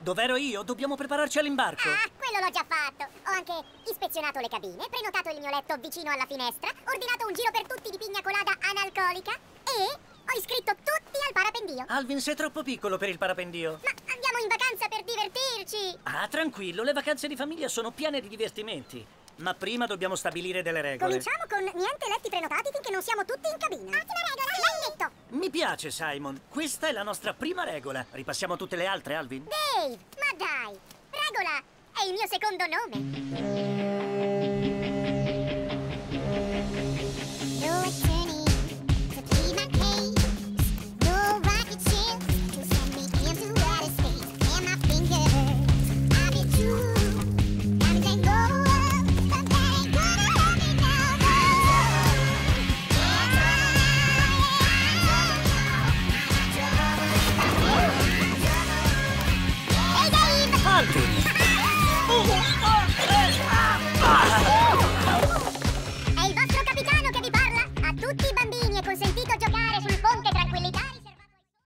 Dov'ero io? Dobbiamo prepararci all'imbarco. Ah, quello l'ho già fatto. Ho anche ispezionato le cabine, prenotato il mio letto vicino alla finestra, ordinato un giro per tutti di pigna colada analcolica e ho iscritto tutti al parapendio. Alvin, sei troppo piccolo per il parapendio. Ma andiamo in vacanza per divertirci. Ah, tranquillo, le vacanze di famiglia sono piene di divertimenti. Ma prima dobbiamo stabilire delle regole. Cominciamo con niente letti prenotati finché non siamo tutti in cabina. Ottima regola, ben detto. Mi piace, Simon. Questa è la nostra prima regola. Ripassiamo tutte le altre, Alvin? Dave, ma dai, regola è il mio secondo nome.